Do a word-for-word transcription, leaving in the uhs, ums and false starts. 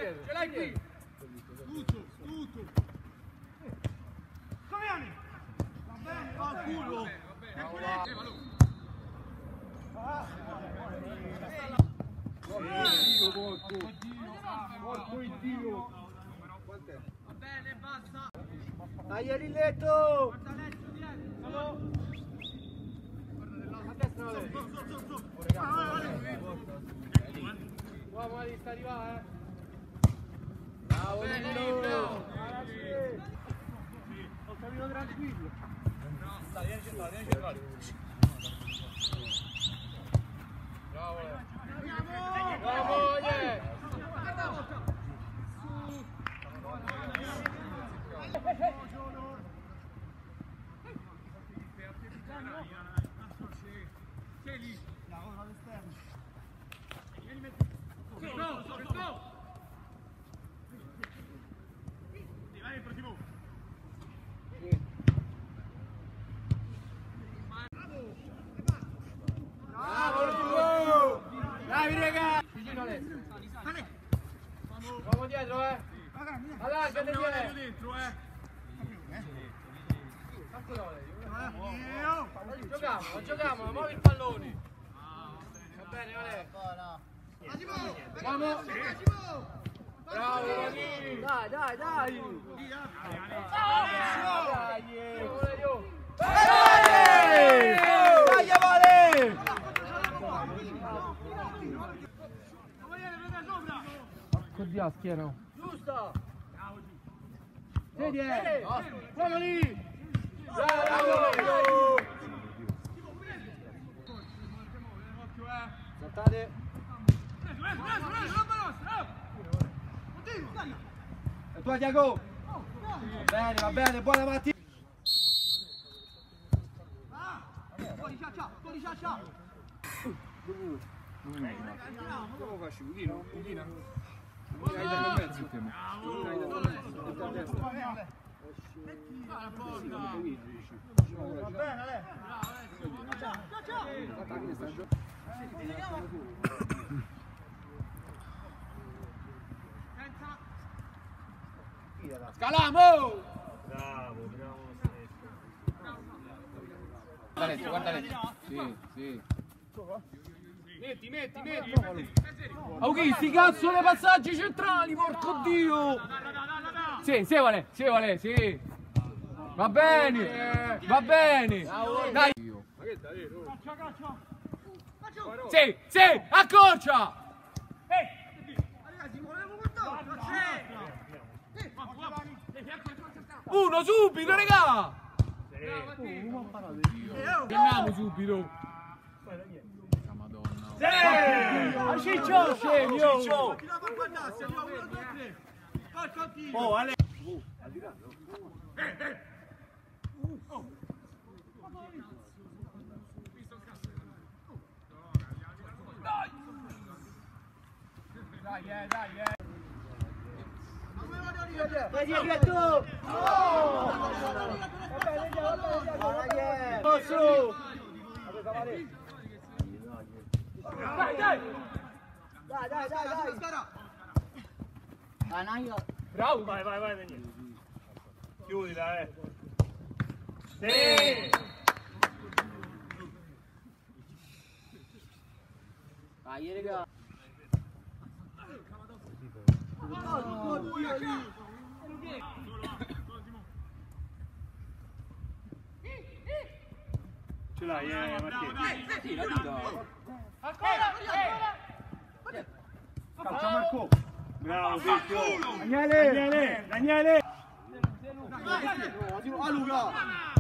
dietro. Ce l'hai qui. Tutto, tutto. Come va bene, va al culo. Dio, porco. Porco il Dio. Va bene, basta. Dai, Rilletto. Guarda Alessio, dietro. A destra, Vale. Qua, Mali, sta arrivando, eh. Bravo, Danilo. Ho capito tranquillo. Dai, vieni centrale, vieni centrale. Bravo. Bravo, yeah. Sei lì. Lavora all'esterno. Vieni, metti. No, no, no. Vai dentro, Timo. Bravo, bravi ragazzi! Vicino Alessio. Uomo dietro, eh! Allarga, Io dentro, eh! Giochiamo, giochiamo, muovi il pallone! Va bene, Vale! Vamos! Bravo, Vale! Dai, dai, dai! Dai! Dai, Vale! Così a schiena. Giusto! Vedi, eh! Uomo lì! Bravo! Saltate! E tu, Diago! Va bene, va bene, buona mattina! Fuori, ciao, ciao, fuori, ciao, ciao! Come faccio? Udino? Udino? Va bene, Ale! Ciao, ciao! Scalamo! Bravo, bravo. Guarda Alessio, guarda Alessio. Sì, sì. Metti, metti, metti. Aughi, sti cazzo dei passaggi centrali, porco Dio! Sì, sì, Vale, sì, Vale, sì. Va bene, va bene. Dai. Sì, sì, accorcia! Uno subito, raga! Andiamo subito! Madonna! Ciccio, scemi! Oh, Ale! Dai, eh, dai, eh! Vedi, dietro! Oh! Posso! Dai, dai! Dai, dai, dai, dai! Dai, Naio! Bravo! Vai, vai, vai, Daniele. Chiudila, eh. Sì! Vai, raga! Ce l'hai, eh, Marchese? Sì, la dico! Ancora, ancora. Calcia Marco! Bravo, Picchio! Daniele! Daniele! Daniele! A Luca!